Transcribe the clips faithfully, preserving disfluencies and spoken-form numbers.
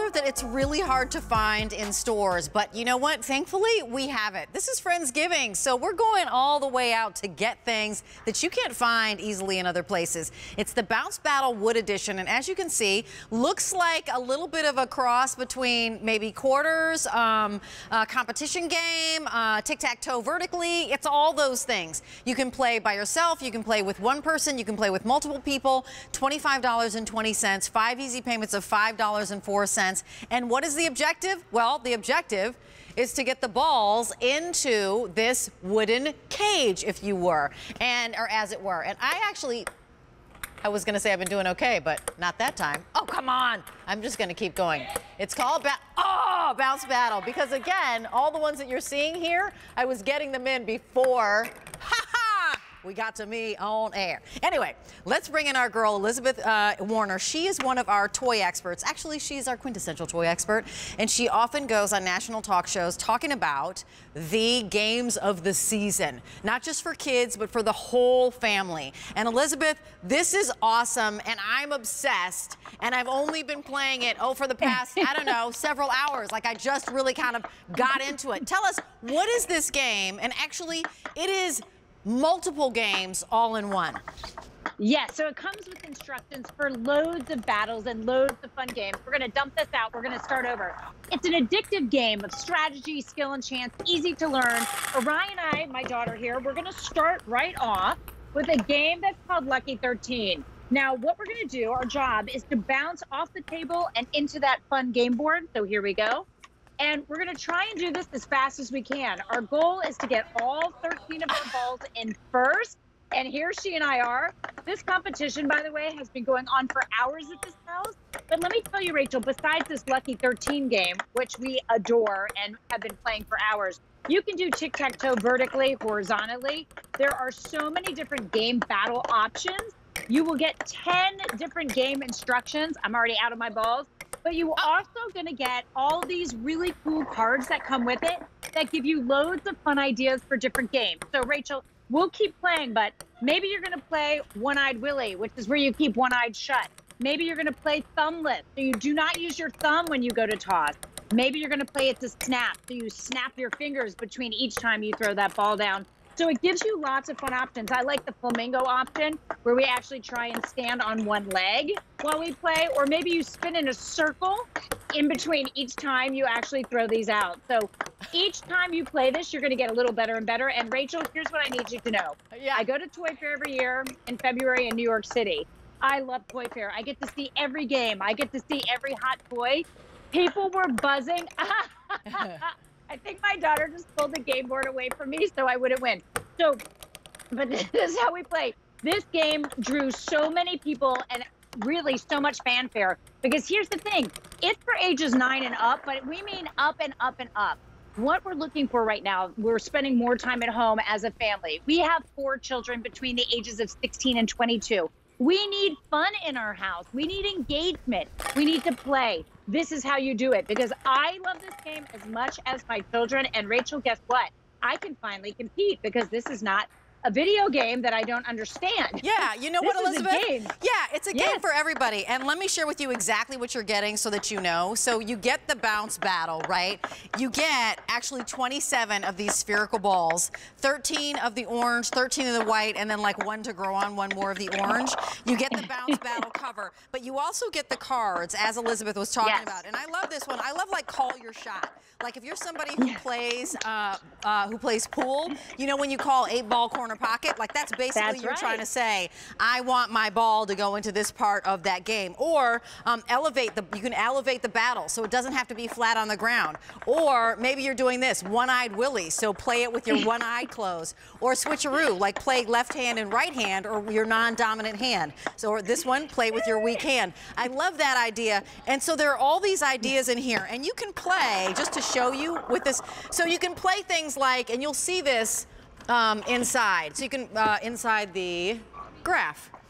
sure that it's really hard to find in stores, but you know what? Thankfully, we have it. This is Friendsgiving, so we're going all the way out to get things that you can't find easily in other places. It's the Bounce Battle Wood Edition, and as you can see, looks like a little bit of a cross between maybe quarters, um, a competition game, uh, tic-tac-toe vertically. It's all those things. You can play by yourself, you can play with one person, you can play with multiple people. twenty-five dollars and twenty cents, five easy payments of five dollars and four cents. And what is the objective? Well, the objective is to get the balls into this wooden cage, if you were, and or as it were. And I actually, I was going to say I've been doing okay, but not that time. Oh, come on. I'm just going to keep going. It's called ba oh, Bounce Battle, because again, all the ones that you're seeing here, I was getting them in before. Ha ha! We got to me on air. Anyway, let's bring in our girl, Elizabeth uh, Warner. She is one of our toy experts. Actually, she's our quintessential toy expert, and she often goes on national talk shows talking about the games of the season, not just for kids, but for the whole family. And Elizabeth, this is awesome, and I'm obsessed, and I've only been playing it, oh, for the past, I don't know, several hours. Like, I just really kind of got into it. Tell us, what is this game? And actually, it is multiple games all in one. Yes, so it comes with instructions for loads of battles and loads of fun games. We're going to dump this out. We're going to start over. It's an addictive game of strategy, skill, and chance, easy to learn. Orion and I, my daughter here, we're going to start right off with a game that's called Lucky thirteen. Now, what we're going to do, our job, is to bounce off the table and into that fun game board. So here we go. And we're going to try and do this as fast as we can. Our goal is to get all thirteen of our balls in first. And here she and I are. This competition, by the way, has been going on for hours at this house. But let me tell you, Rachel, besides this Lucky thirteen game, which we adore and have been playing for hours, you can do tic-tac-toe vertically, horizontally. There are so many different game battle options. You will get ten different game instructions. I'm already out of my balls. But you are also going to get all these really cool cards that come with it that give you loads of fun ideas for different games. So, Rachel, we'll keep playing, but maybe you're going to play One-Eyed Willy, which is where you keep one eye shut. Maybe you're going to play Thumbless, so you do not use your thumb when you go to toss. Maybe you're going to play it to snap, so you snap your fingers between each time you throw that ball down. So it gives you lots of fun options. I like the flamingo option, where we actually try and stand on one leg while we play, or maybe you spin in a circle in between each time you actually throw these out. So each time you play this, you're going to get a little better and better. And Rachel, here's what I need you to know. Yeah. I go to Toy Fair every year in February in New York City. I love Toy Fair. I get to see every game. I get to see every hot toy. People were buzzing. I think my daughter just pulled the game board away from me so I wouldn't win. So, but this is how we play. This game drew so many people and really so much fanfare, because here's the thing. It's for ages nine and up, but we mean up and up and up. What we're looking for right now, we're spending more time at home as a family. We have four children between the ages of sixteen and twenty-two. We need fun in our house. We need engagement. We need to play. This is how you do it, because I love this game as much as my children. And Rachel, guess what? I can finally compete, because this is not a video game that I don't understand. Yeah, you know what, Elizabeth? Is a game. Yeah, it's a yes. game for everybody. And let me share with you exactly what you're getting so that you know. So you get the bounce battle, right? You get actually twenty-seven of these spherical balls, thirteen of the orange, thirteen of the white, and then like one to grow on, one more of the orange. You get the bounce battle cover, but you also get the cards, as Elizabeth was talking yes. about. And I love this one. I love like call your shot. Like if you're somebody who plays uh, uh, who plays pool, you know when you call eight ball corner pocket, like that's basically that's you're right. trying to say, I want my ball to go into this part of that game. Or um, elevate the, you can elevate the battle so it doesn't have to be flat on the ground. Or maybe you're doing this, One-Eyed Willy, so play it with your one eye closed. Or switcheroo, like play left hand and right hand, or your non-dominant hand. So or this one, play with your weak hand. I love that idea. And so there are all these ideas in here, and you can play, just to show you with this, so you can play things like, and you'll see this um, inside. So you can, uh, inside the graph.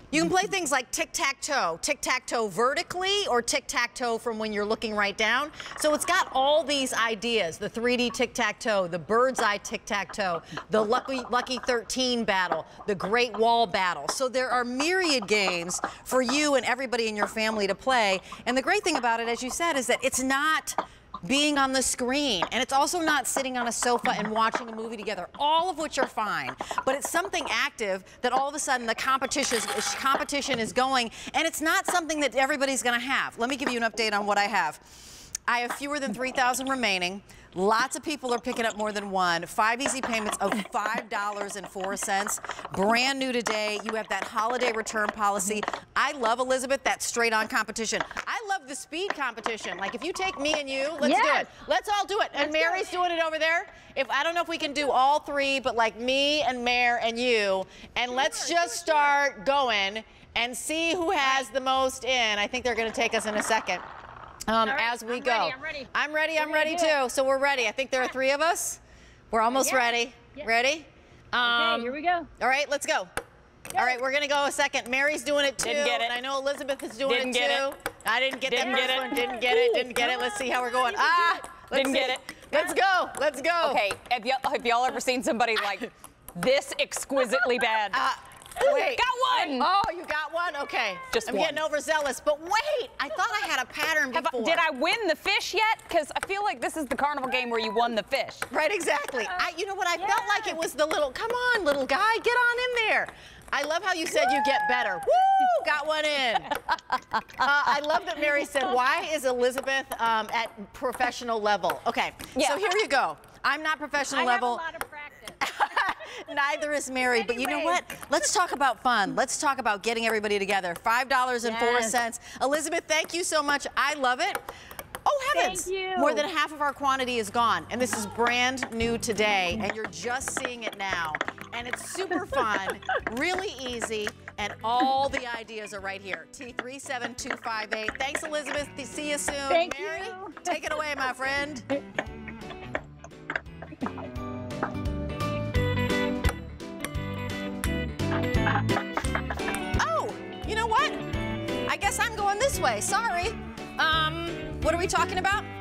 You can play things like tic-tac-toe, tic-tac-toe vertically or tic-tac-toe from when you're looking right down. So it's got all these ideas, the three D tic-tac-toe, the bird's eye tic-tac-toe, the Lucky, Lucky thirteen battle, the Great Wall battle. So there are myriad games for you and everybody in your family to play. And the great thing about it, as you said, is that it's not being on the screen, and it's also not sitting on a sofa and watching a movie together, all of which are fine, but it's something active that all of a sudden the competition is, competition is going, and it's not something that everybody's going to have. Let me give you an update on what I have. I have fewer than three thousand remaining. Lots of people are picking up more than one. Five easy payments of five dollars and four cents. Brand new today. You have that holiday return policy. I love, Elizabeth, that straight-on competition. I love the speed competition. Like, if you take me and you, let's yes. do it. Let's all do it. And Let's Mary's do doing it over there. If I don't know if we can do all three, but like me and Mare and you, and sure, let's just sure, start sure. going and see who has right. the most in. I think they're going to take us in a second. Um, right, as we I'm go. Ready, I'm ready. I'm ready, We're I'm ready too. it. So we're ready. I think there are three of us. We're almost Yeah. ready. Yeah. Ready? Um, Okay, here we go. All right, let's go. Go. All right, we're gonna go a second. Mary's doing it too. Didn't get it. And I know Elizabeth is doing Didn't it get too. it. I didn't get Didn't that get first it. one. Didn't get it. Didn't get it. Let's see how we're going. Ah! Let's Didn't see. get it. Let's go. Let's go. Okay, have y'all have y'all ever seen somebody like this exquisitely bad? Uh, Wait. Got one. Oh, you got one? Okay. Just I'm one. getting overzealous. But wait, I thought I had a pattern Have before. I, did I win the fish yet? Because I feel like this is the carnival game where you won the fish. Right, exactly. I, you know what? I Yeah. felt like it was the little, come on, little guy, get on in there. I love how you said you get better. Woo! Got one in. uh, I love that Mary said, why is Elizabeth um, at professional level? Okay, Yeah. so here you go. I'm not professional I level. have a lot of practice. Neither is Mary, but you know Anyways. what? Let's talk about fun. Let's talk about getting everybody together. five dollars and four cents. Yes. Elizabeth, thank you so much. I love it. Oh, heavens. Thank you. More than half of our quantity is gone, and this is brand new today, and you're just seeing it now. And it's super fun, really easy, and all the ideas are right here. T three seven two five eight. Thanks, Elizabeth. See you soon. Thank Mary, you. take it away, my friend. Oh, you know what? I guess I'm going this way. Sorry. Um, what are we talking about?